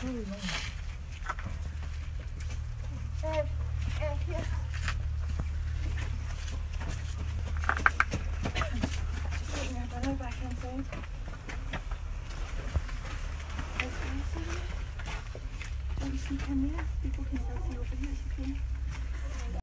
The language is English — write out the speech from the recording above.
Here. Just taking our brother back inside. Don't you see him there? People can still see over here, so okay.